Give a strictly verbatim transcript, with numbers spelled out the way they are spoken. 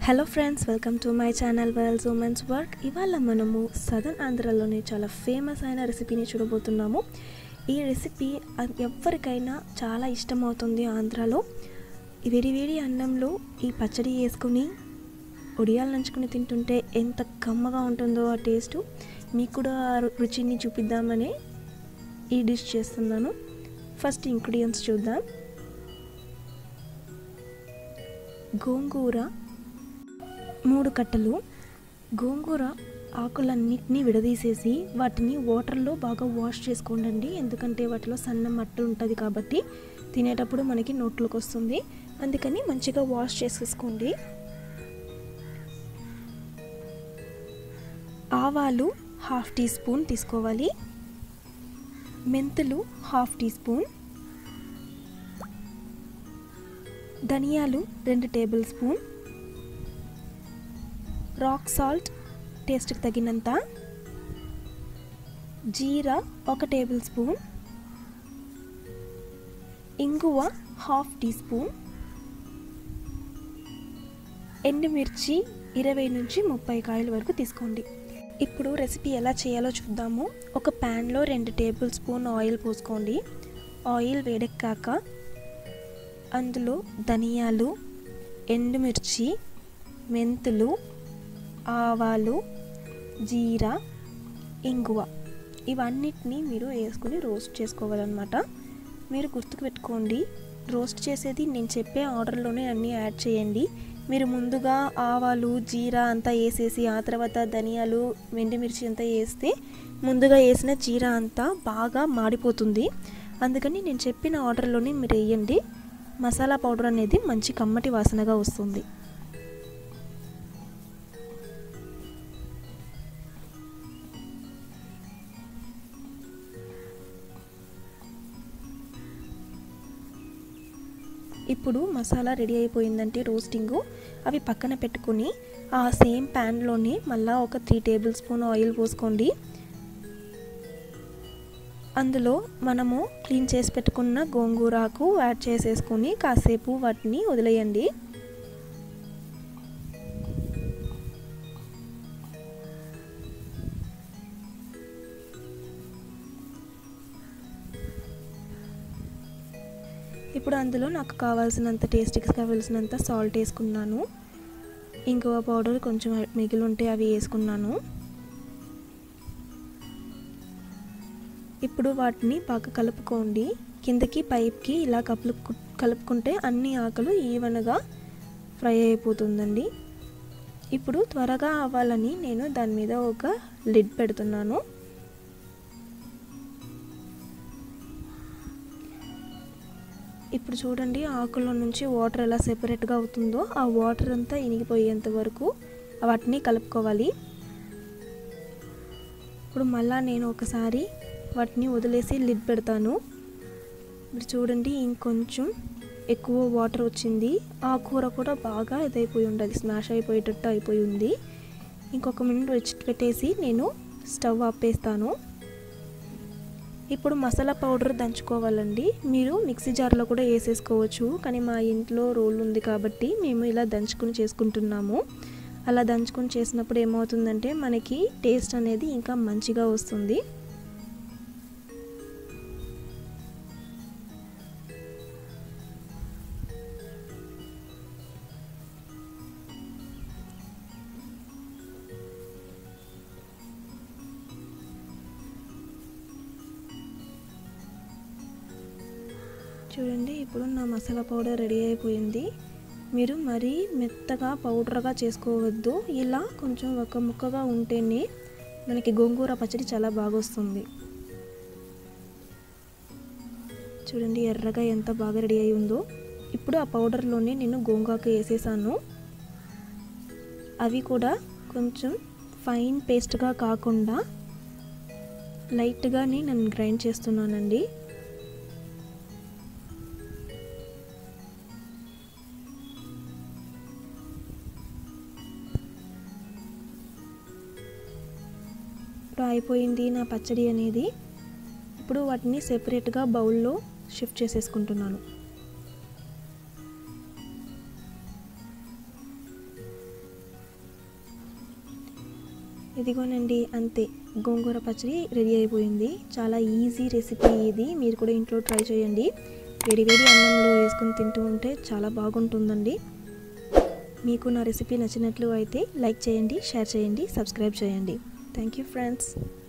Hello friends, welcome to my channel wells women's work. ఇవాళ మనము southern ఆంధ్రాలోని చాలా famous అయిన రెసిపీని చూడబోతున్నాము. ఈ రెసిపీ ఎవరికైనా చాలా ఇష్టమవుతుంది. ఆంధ్రాలో వేడి వేడి అన్నంలో ఈ పచ్చడి వేసుకుని ఉడియాలు నంచుకుని తింటుంటే ఎంత కమ్మగా ఉంటుందో ఆ టేస్ట్. మీకు కూడా రుచిని చూపిద్దామని ఈ డిష్ చేస్తున్నాను. ఫస్ట్ ఇంగ్రీడియంట్స్ చూద్దాం. గోంగూర మూడు కట్టలు. గోంగూర ఆకులన్నిటినీ విడదీసేసి వాటిని వాటర్లో బాగా వాష్ చేసుకోండి. ఎందుకంటే వాటిలో సన్న మట్టి ఉంటుంది కాబట్టి తినేటప్పుడు మనకి నోట్లోకి వస్తుంది. అందుకని మంచిగా వాష్ చేసేసుకోండి. ఆవాలు హాఫ్ టీ స్పూన్ తీసుకోవాలి. మెంతులు హాఫ్ టీ స్పూన్. ధనియాలు రెండు టేబుల్ స్పూన్. రాక్ సాల్ట్ టేస్ట్కి తగినంత. జీరా ఒక టేబుల్ స్పూన్. ఇంగువ హాఫ్ టీ స్పూన్. ఎండుమిర్చి ఇరవై నుంచి ముప్పై కాయల వరకు తీసుకోండి. ఇప్పుడు రెసిపీ ఎలా చేయాలో చూద్దాము. ఒక ప్యాన్లో రెండు టేబుల్ స్పూన్ ఆయిల్ పోసుకోండి. ఆయిల్ వేడెక్కాక అందులో ధనియాలు, ఎండుమిర్చి, మెంతులు, ఆవాలు, జీరా, ఇంగువ ఇవన్నిటిని మీరు వేసుకుని రోస్ట్ చేసుకోవాలన్నమాట. మీరు గుర్తుకు పెట్టుకోండి, రోస్ట్ చేసేది నేను చెప్పే ఆర్డర్లోనే అన్నీ యాడ్ చేయండి. మీరు ముందుగా ఆవాలు, జీరా అంతా వేసేసి ఆ తర్వాత ధనియాలు, ఎండుమిర్చి అంతా వేస్తే ముందుగా వేసిన జీరా అంతా బాగా మాడిపోతుంది. అందుకని నేను చెప్పిన ఆర్డర్లోనే మీరు వేయండి. మసాలా పౌడర్ అనేది మంచి కమ్మటి వాసనగా వస్తుంది. ఇప్పుడు మసాలా రెడీ అయిపోయిందంటే రోస్టింగు అవి పక్కన పెట్టుకొని ఆ సేమ్ ప్యాన్లోనే మళ్ళీ ఒక త్రీ టేబుల్ స్పూన్ ఆయిల్ పోసుకోండి. అందులో మనము క్లీన్ చేసి పెట్టుకున్న గోంగూరాకు యాడ్ చేసేసుకొని కాసేపు వాటిని వదిలేయండి. ఇప్పుడు అందులో నాకు కావాల్సినంత టేస్ట్కి కావాల్సినంత సాల్ట్ వేసుకున్నాను. ఇంగువ పౌడర్ కొంచెం మిగిలి ఉంటే అవి వేసుకున్నాను. ఇప్పుడు వాటిని బాగా కలుపుకోండి. కిందకి పైప్కి ఇలా కలుపు కలుపుకుంటే అన్ని ఆకులు ఈవెన్గా ఫ్రై అయిపోతుందండి. ఇప్పుడు త్వరగా అవ్వాలని నేను దాని మీద ఒక లిడ్ పెడుతున్నాను. ఇప్పుడు చూడండి, ఆకుల నుంచి వాటర్ ఎలా సెపరేట్గా అవుతుందో ఆ వాటర్ అంతా ఇనిగిపోయేంత వరకు వాటిని కలుపుకోవాలి. ఇప్పుడు మళ్ళీ నేను ఒకసారి వాటిని వదిలేసి లిడ్ పెడతాను. ఇప్పుడు చూడండి, ఇంకొంచెం ఎక్కువ వాటర్ వచ్చింది. ఆ కూర కూడా బాగా ఇదైపోయి ఉండాలి, స్మాష్ అయిపోయేటట్టు అయిపోయి ఉంది. ఇంకొక మినిట్ వచ్చి పెట్టేసి నేను స్టవ్ ఆపేస్తాను. ఇప్పుడు మసాలా పౌడర్ దంచుకోవాలండి. మీరు మిక్సీ జార్లో కూడా వేసేసుకోవచ్చు, కానీ మా ఇంట్లో రోల్ ఉంది కాబట్టి మేము ఇలా దంచుకుని చేసుకుంటున్నాము. అలా దంచుకుని చేసినప్పుడు ఏమవుతుందంటే మనకి టేస్ట్ అనేది ఇంకా మంచిగా వస్తుంది. చూడండి, ఇప్పుడు నా మసాలా పౌడర్ రెడీ అయిపోయింది. మీరు మరీ మెత్తగా పౌడర్గా చేసుకోవద్దు. ఇలా కొంచెం ఒక ముక్కగా ఉంటేనే మనకి గోంగూర పచ్చడి చాలా బాగా వస్తుంది. చూడండి ఎర్రగా ఎంత బాగా రెడీ అయి ఉందో. ఇప్పుడు ఆ పౌడర్లోనే నేను గోంగాకు వేసేసాను. అవి కూడా కొంచెం ఫైన్ పేస్ట్గా కాకుండా లైట్గానే నేను గ్రైండ్ చేస్తున్నానండి. అయిపోయింది నా పచ్చడి అనేది. ఇప్పుడు వాటిని సెపరేట్గా బౌల్లో షిఫ్ట్ చేసేసుకుంటున్నాను. ఇదిగోనండి, అంతే గోంగూర పచ్చడి రెడీ అయిపోయింది. చాలా ఈజీ రెసిపీ ఇది, మీరు కూడా ఇంట్లో ట్రై చేయండి. వేడి వేడి అన్నంలో వేసుకొని తింటూ ఉంటే చాలా బాగుంటుందండి. మీకు నా రెసిపీ నచ్చినట్లు అయితే లైక్ చేయండి, షేర్ చేయండి, సబ్స్క్రైబ్ చేయండి. Thank you friends.